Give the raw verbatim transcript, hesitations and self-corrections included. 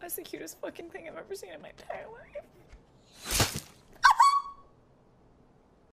That's the cutest fucking thing I've ever seen in my entire life.